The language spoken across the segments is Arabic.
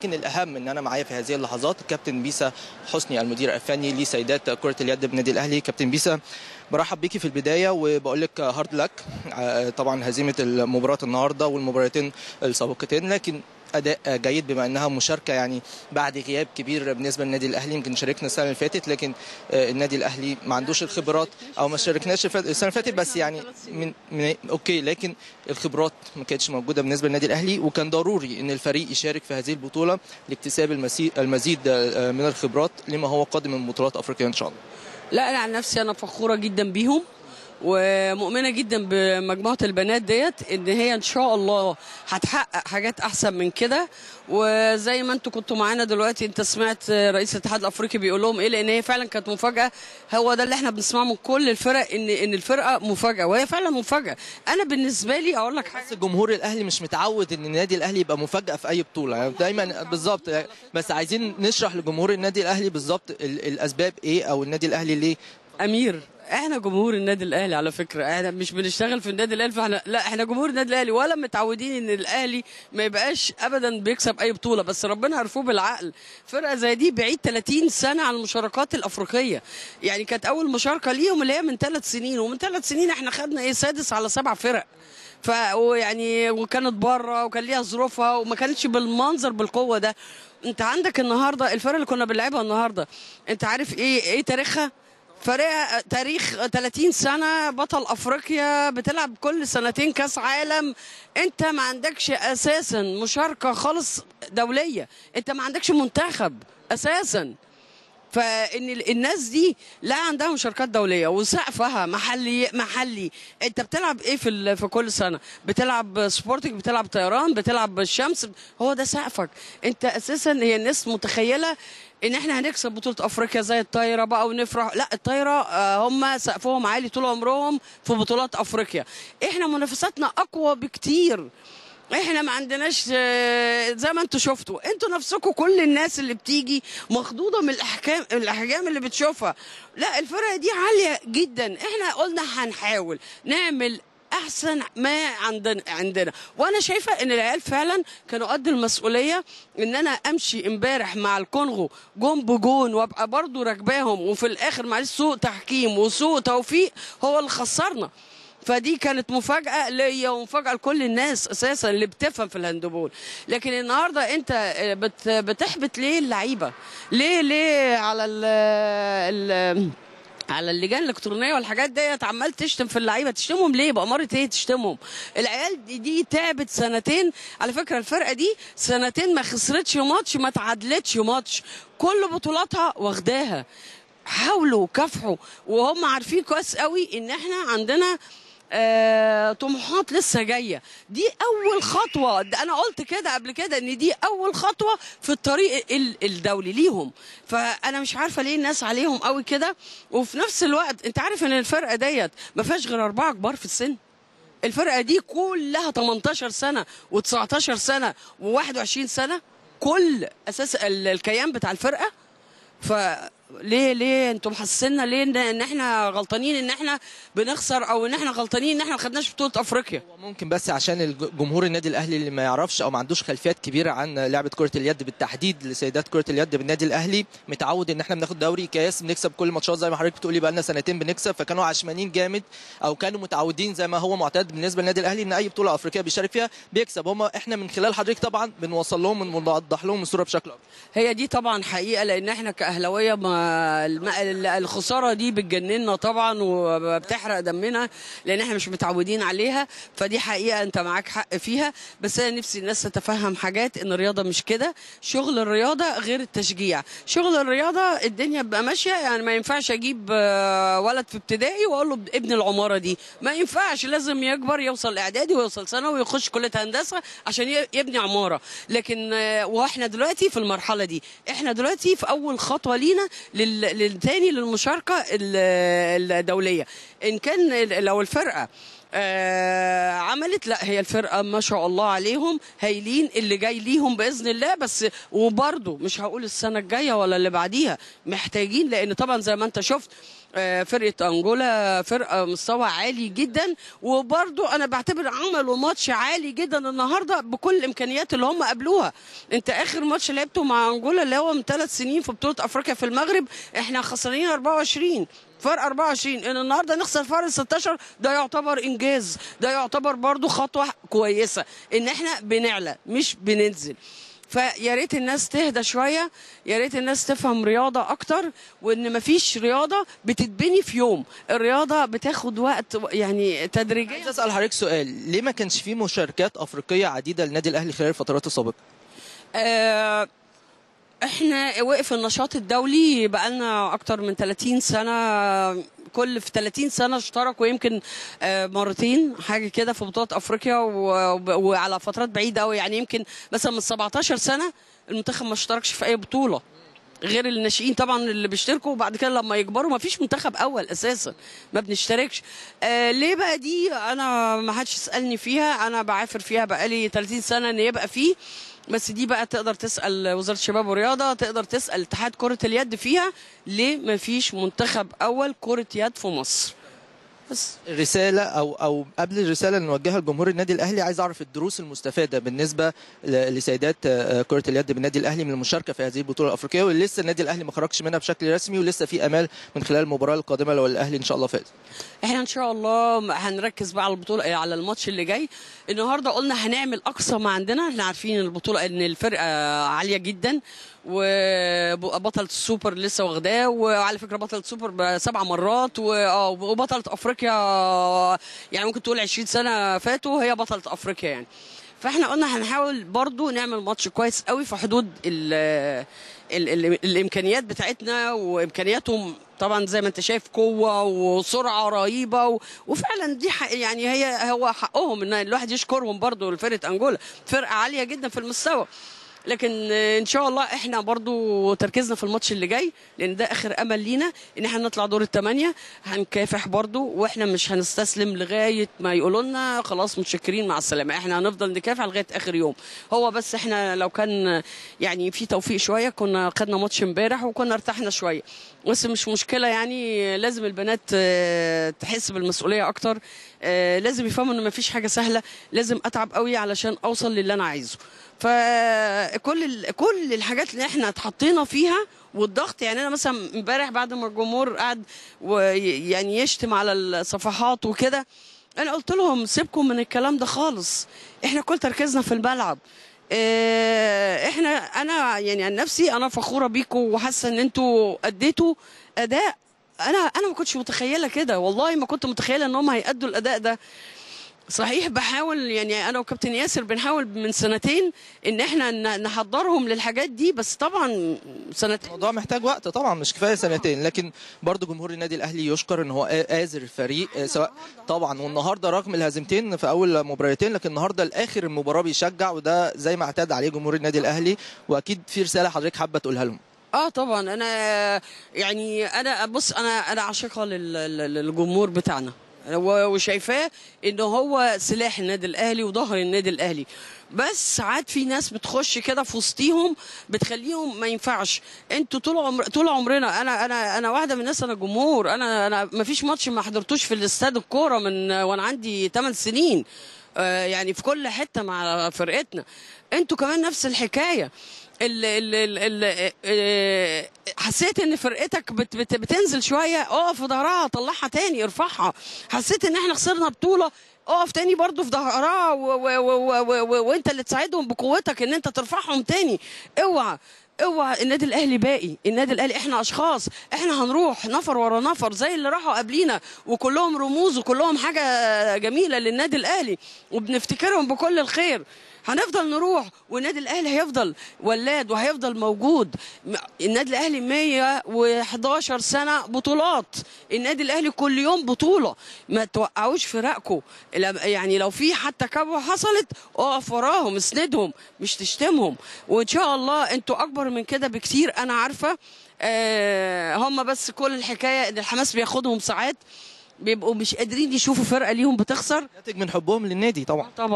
لكن الاهم ان انا معايا في هذه اللحظات الكابتن بيسا حسني المدير الفني لسيدات كره اليد بالنادي الاهلي. كابتن بيسا، برحب بيكي في البدايه وبقول لك هارد لك. طبعا هزيمه المباراه النهارده والمباراتين السابقتين، لكن اداء جيد بما انها مشاركه يعني بعد غياب كبير بالنسبه للنادي الاهلي. يمكن شاركنا السنه اللي فاتت، لكن النادي الاهلي ما عندوش الخبرات، او ما شاركناش السنه اللي فاتت، بس يعني من اوكي، لكن الخبرات ما كانتش موجوده بالنسبه للنادي الاهلي، وكان ضروري ان الفريق يشارك في هذه البطوله لاكتساب المزيد من الخبرات لما هو قادم من بطولات افريقيا ان شاء الله. لا، انا عن نفسي انا فخوره جدا بيهم، ومؤمنه جدا بمجموعه البنات ديت ان هي ان شاء الله هتحقق حاجات احسن من كده. وزي ما انتوا كنتوا معانا دلوقتي، انت سمعت رئيس الاتحاد الافريقي بيقول لهم ايه، لان هي فعلا كانت مفاجاه. هو ده اللي احنا بنسمعه من كل الفرق، ان الفرقه مفاجاه، وهي فعلا مفاجاه. انا بالنسبه لي اقول لك حاجه، بس الجمهور الاهلي مش متعود ان النادي الاهلي يبقى مفاجاه في اي بطوله، يعني دايما بالظبط. بس عايزين نشرح لجمهور النادي الاهلي بالظبط الاسباب ايه، او النادي الاهلي ليه. امير، احنا جمهور النادي الاهلي على فكره، احنا مش بنشتغل في النادي الاهلي، فاحنا لا، احنا جمهور النادي الاهلي، ولا متعودين ان الاهلي ما يبقاش ابدا بيكسب اي بطوله. بس ربنا عرفوه بالعقل، فرقه زي دي بعيد 30 سنه عن المشاركات الافريقيه. يعني كانت اول مشاركه ليهم اللي هي من 3 سنين، ومن 3 سنين احنا خدنا سادس على 7 فرق. ويعني وكانت بره وكان ليها ظروفها، وما كانتش بالمنظر بالقوه ده. انت عندك النهارده الفرقه اللي كنا بنلعبها النهارده، انت عارف ايه تاريخها؟ فريق تاريخ 30 سنة، بطل أفريقيا، بتلعب كل سنتين كاس عالم. أنت ما عندكش أساسا مشاركة خالص دولية، أنت ما عندكش منتخب أساسا. فان الناس دي لا عندها مشاركات دوليه وسقفها محلي. انت بتلعب ايه في كل سنه؟ بتلعب سبورتنج، بتلعب طيران، بتلعب الشمس، هو ده سقفك. انت اساسا هي الناس متخيله ان احنا هنكسب بطوله افريقيا زي الطايره بقى ونفرح. لا، الطايره هم سقفهم عالي طول عمرهم في بطولات افريقيا. احنا منافساتنا اقوى بكتير. احنا ما عندناش زي ما انتوا شفتوا، انتوا نفسكم كل الناس اللي بتيجي مخضوضه من الاحجام اللي بتشوفها. لا، الفرقه دي عاليه جدا. احنا قلنا هنحاول نعمل احسن ما عندنا. وانا شايفه ان العيال فعلا كانوا قد المسؤوليه. ان انا امشي امبارح مع الكونغو جون بجون وابقى برضو راكباهم، وفي الاخر معلش سوء تحكيم وسوء توفيق هو اللي خسرنا. فدي كانت مفاجأة ليا ومفاجأة لكل الناس أساسا اللي بتفهم في الهاندبول. لكن النهاردة أنت بتحبط ليه اللعيبة؟ ليه على اللجان الالكترونيه والحاجات ديت عمال تشتم في اللعيبه؟ تشتمهم ليه؟ بأمارة ايه تشتمهم؟ العيال دي تعبت سنتين. على فكره الفرقه دي سنتين ما خسرتش ماتش، ما تعادلتش ماتش، كل بطولاتها واخداها. حاولوا وكافحوا، وهم عارفين كويس قوي ان احنا عندنا طموحات لسه جايه. دي اول خطوه، انا قلت كده قبل كده ان دي اول خطوه في الطريق الدولي ليهم. فانا مش عارفه ليه الناس عليهم قوي كده. وفي نفس الوقت انت عارف ان الفرقه ديت ما فيهاش غير 4 كبار في السن. الفرقه دي كلها 18 سنه و19 سنه و21 سنه، كل اساس الكيان بتاع الفرقه. ليه انتم محسسنا ليه ان احنا غلطانين ان احنا بنخسر، او ان احنا غلطانين ان احنا ما خدناش بطوله افريقيا؟ ممكن بس عشان جمهور النادي الاهلي اللي ما يعرفش او ما عندوش خلفيات كبيره عن لعبه كره اليد بالتحديد لسيدات كره اليد بالنادي الاهلي، متعود ان احنا بناخد دوري كاس، بنكسب كل ماتشات زي ما حضرتك بتقولي، بقى لنا سنتين بنكسب، فكانوا عشمانين جامد، او كانوا متعودين زي ما هو معتاد بالنسبه للنادي الاهلي ان اي بطوله افريقيه بيشارك فيها بيكسب. هم احنا من خلال حضرتك طبعا بنوصل لهم ونوضح لهم الصوره بشكل اكبر. هي دي طبعا حقيقه، لان احنا كاهلاويه الخساره دي بتجننا طبعا وبتحرق دمنا، لان احنا مش متعودين عليها. فدي حقيقه انت معاك حق فيها. بس انا نفسي الناس تتفهم حاجات، ان الرياضه مش كده. شغل الرياضه غير التشجيع. شغل الرياضه الدنيا بقى ماشيه، يعني ما ينفعش اجيب ولد في ابتدائي واقول له ابن العماره دي، ما ينفعش. لازم يكبر، يوصل اعدادي ويوصل ثانوي ويخش كليه هندسه عشان يبني عماره. لكن واحنا دلوقتي في المرحله دي، احنا دلوقتي في اول خطوه لينا تاني للمشاركه الدوليه. ان كان لو الفرقه عملت، لا هي الفرقه ما شاء الله عليهم هايلين، اللي جاي ليهم باذن الله. بس وبرده مش هقول السنه الجايه ولا اللي بعديها، محتاجين، لان طبعا زي ما انت شفت فرقه انجولا فرقه مستوى عالي جدا، وبرضو انا بعتبر عملوا ماتش عالي جدا النهارده بكل الامكانيات اللي هم قابلوها. انت اخر ماتش لعبته مع انجولا اللي هو من 3 سنين في بطوله افريقيا في المغرب، احنا خسرانين 24 فرق 24. ان النهارده نخسر فرق 16 ده يعتبر انجاز، ده يعتبر برضو خطوه كويسه ان احنا بنعلى مش بننزل. فيا ريت الناس تهدى شويه، يا ريت الناس تفهم رياضه اكتر، وان مفيش رياضه بتتبني في يوم، الرياضه بتاخد وقت يعني تدريجيا. عايز اسال حضرتك سؤال، ليه ما كانش في مشاركات افريقيه عديده للنادي الاهلي خلال الفترات السابقه؟ احنا وقف النشاط الدولي بقالنا اكتر من 30 سنه، كل في 30 سنه اشتركوا يمكن مرتين حاجه كده في بطولات افريقيا، وعلى فترات بعيده قوي، يعني يمكن مثلا من 17 سنه المنتخب ما اشتركش في اي بطوله غير الناشئين طبعا اللي بيشتركوا، وبعد كده لما يكبروا ما فيش منتخب اول اساسا ما بنشتركش. ليه بقى دي انا ما حدش يسالني فيها، انا بعافر فيها بقالي 30 سنه ان يبقى فيه، بس دي بقى تقدر تسال وزاره الشباب والرياضه، تقدر تسال اتحاد كره اليد فيها ليه ما فيش منتخب اول كره يد في مصر. بس رساله او قبل الرساله اللي نوجهها لجمهور النادي الاهلي، عايز اعرف الدروس المستفاده بالنسبه لسيدات كره اليد بالنادي الاهلي من المشاركه في هذه البطوله الافريقيه، واللي لسه النادي الاهلي ما خرجش منها بشكل رسمي، ولسه في امال من خلال المباراه القادمه لو الاهلي ان شاء الله فاز. احنا ان شاء الله هنركز بقى على البطوله، على الماتش اللي جاي. النهارده قلنا هنعمل اقصى ما عندنا، احنا عارفين البطوله ان الفرقه عاليه جدا، وبطلة السوبر لسه واخداه، وعلى فكره بطلة السوبر 7 مرات، وبطلة افريقيا يعني ممكن تقول 20 سنه فاتوا هي بطلة افريقيا يعني. فاحنا قلنا هنحاول برضو نعمل ماتش كويس قوي في حدود الامكانيات بتاعتنا، وامكانياتهم طبعا زي ما انت شايف قوه وسرعه رهيبه، وفعلا دي يعني هو حقهم ان الواحد يشكرهم برضو لفرقه انجولا، فرقه عاليه جدا في المستوى. لكن ان شاء الله احنا برضو تركيزنا في الماتش اللي جاي، لان ده اخر امل لينا ان احنا نطلع دور الثمانيه، هنكافح برضو، واحنا مش هنستسلم لغايه ما يقولوا لنا خلاص متشكرين مع السلامه، احنا هنفضل نكافح لغايه اخر يوم. هو بس احنا لو كان يعني في توفيق شويه كنا خدنا ماتش امبارح وكنا ارتحنا شويه، بس مش مشكله يعني، لازم البنات تحس بالمسؤوليه اكتر، لازم يفهموا ان مفيش حاجه سهله، لازم اتعب قوي علشان اوصل للي انا عايزه. كل الحاجات اللي احنا اتحطينا فيها والضغط، يعني انا مثلا امبارح بعد ما الجمهور قعد ويعني يشتم على الصفحات وكده، انا قلت لهم سيبكم من الكلام ده خالص، احنا كل تركيزنا في الملعب. انا يعني عن نفسي انا فخوره بيكم، وحاسه ان انتوا اديتوا اداء انا ما كنتش متخيله كده، والله ما كنت متخيله ان هم هيأدوا الاداء ده. صحيح بحاول يعني انا وكابتن ياسر بنحاول من سنتين ان احنا نحضرهم للحاجات دي، بس طبعا سنتين الموضوع محتاج وقت طبعا، مش كفايه سنتين، لكن برضو جمهور النادي الاهلي يشكر ان هو آزر الفريق سواء طبعا، والنهارده رغم الهزيمتين في اول مباراتين، لكن النهارده لاخر المباراه بيشجع، وده زي ما اعتاد عليه جمهور النادي الاهلي، واكيد في رساله حضرتك حابه تقولها لهم. طبعا انا يعني انا بص انا عاشقه للجمهور بتاعنا، وشايفاه ان هو سلاح النادي الاهلي وظهر النادي الاهلي، بس ساعات في ناس بتخش كده في وسطيهم بتخليهم ما ينفعش. انتوا طول عمرنا انا واحده من الناس، انا جمهور، انا ما فيش ماتش ما حضرتوش في الاستاد الكوره من وانا عندي 8 سنين، يعني في كل حته مع فرقتنا. انتوا كمان نفس الحكايه، حسيت ان فرقتك بتنزل شويه، اقف في ظهرها طلعها تاني ارفعها. حسيت ان احنا خسرنا بطوله، اقف تاني برضو في ظهرها، وانت اللي تساعدهم بقوتك ان انت ترفعهم تاني. اوعى النادي الاهلي باقي، النادي الاهلي احنا اشخاص، احنا هنروح نفر ورا نفر زي اللي راحوا قبلينا، وكلهم رموز وكلهم حاجه جميله للنادي الاهلي، وبنفتكرهم بكل الخير. هنفضل نروح، والنادي الاهلي هيفضل ولاد وهيفضل موجود. النادي الاهلي 111 سنه بطولات، النادي الاهلي كل يوم بطوله، ما توقعوش فرقكم، يعني لو في حتى كبوه حصلت اقف وراهم اسندهم مش تشتمهم، وان شاء الله انتوا اكبر من كده بكتير انا عارفه. هم بس كل الحكايه ان الحماس بياخدهم ساعات، بيبقوا مش قادرين يشوفوا فرقه ليهم بتخسر، ناتج من حبهم للنادي طبعا.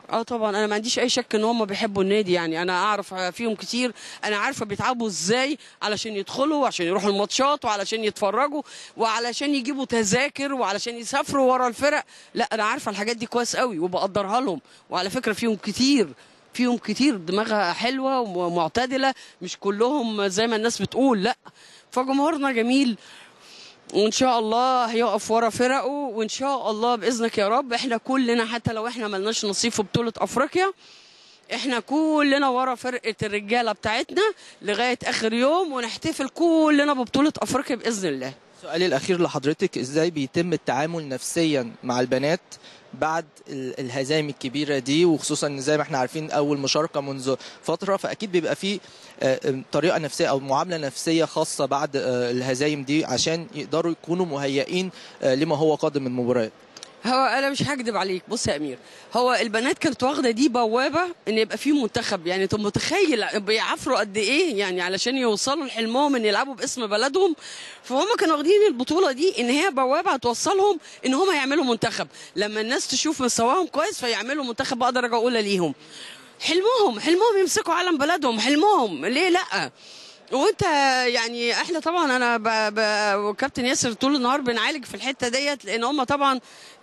طبعا انا ما عنديش اي شك ان هم بيحبوا النادي، يعني انا اعرف فيهم كتير، انا عارفه بيتعبوا ازاي علشان يدخلوا وعشان يروحوا الماتشات وعلشان يتفرجوا وعلشان يجيبوا تذاكر وعلشان يسافروا ورا الفرق. لا انا عارفه الحاجات دي كويس قوي وبقدرها لهم، وعلى فكره فيهم كتير دماغها حلوه ومعتدله، مش كلهم زي ما الناس بتقول، لا. فجمهورنا جميل وان شاء الله هيقف ورا فرقه، وان شاء الله باذنك يا رب احنا كلنا حتى لو احنا ملناش نصيب في بطوله افريقيا احنا كلنا ورا فرقه الرجاله بتاعتنا لغايه اخر يوم، ونحتفل كلنا ببطوله افريقيا باذن الله. سؤالي الاخير لحضرتك، ازاي بيتم التعامل نفسيا مع البنات بعد الهزائم الكبيره دي، وخصوصا زي ما احنا عارفين اول مشاركه منذ فتره، فاكيد بيبقى في طريقه نفسيه او معامله نفسيه خاصه بعد الهزائم دي عشان يقدروا يكونوا مهيئين لما هو قادم من مباريات؟ هو انا مش هكدب عليك، بص يا امير، هو البنات كانت واخده دي بوابه ان يبقى في منتخب، يعني انت متخيل بيعافروا قد ايه يعني علشان يوصلوا لحلمهم ان يلعبوا باسم بلدهم. فهم كانوا واخدين البطوله دي ان هي بوابه هتوصلهم ان هم يعملوا منتخب، لما الناس تشوف مستواهم كويس فيعملوا منتخب بقى درجه اولى ليهم. حلمهم يمسكوا علم بلدهم، حلمهم ليه لا. وانت يعني احنا طبعا انا وكابتن ياسر طول النهار بنعالج في الحته ديت، لان هم طبعا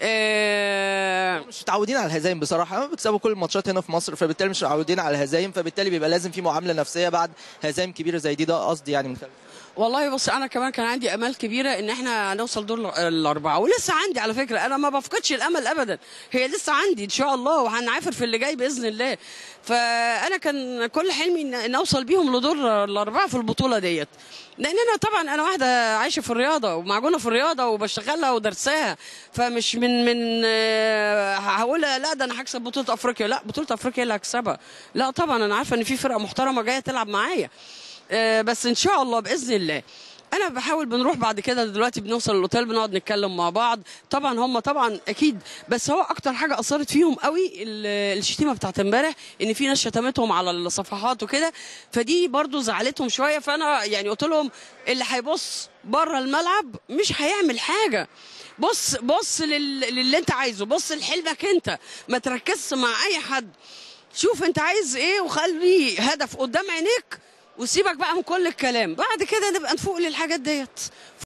مش متعودين على الهزايم بصراحه، هم بيكسبوا كل الماتشات هنا في مصر، فبالتالي مش متعودين على الهزايم، فبالتالي بيبقى لازم في معامله نفسيه بعد هزايم كبيره زي دي، ده قصدي يعني من خلال. والله بص انا كمان كان عندي امال كبيره ان احنا هنوصل دور الاربعه، ولسه عندي على فكره، انا ما بفقدش الامل ابدا، هي لسه عندي ان شاء الله وهنعافر في اللي جاي باذن الله. فانا كان كل حلمي ان اوصل بيهم لدور الاربعه في البطوله ديت، لان انا طبعا انا واحده عايشه في الرياضه ومعجونه في الرياضه وبشتغلها ودرساها، فمش من هقول لا ده انا هكسب بطوله افريقيا، لا بطوله افريقيا اللي هكسبها، لا طبعا انا عارفه ان في فرقه محترمه جايه تلعب معايا، بس ان شاء الله باذن الله. انا بحاول بنروح بعد كده، دلوقتي بنوصل الاوتيل بنقعد نتكلم مع بعض، طبعا هم طبعا اكيد، بس هو اكتر حاجه اثرت فيهم قوي الشتيمه بتاعت امبارح، ان في ناس شتمتهم على الصفحات وكده، فدي برضو زعلتهم شويه. فانا يعني قلت لهم اللي هيبص بره الملعب مش هيعمل حاجه، بص للي انت عايزه، بص لحلمك انت، ما تركزش مع اي حد، شوف انت عايز ايه وخلي هدف قدام عينيك، وسيبك بقى من كل الكلام، بعد كده نبقى نفوق للحاجات ديت.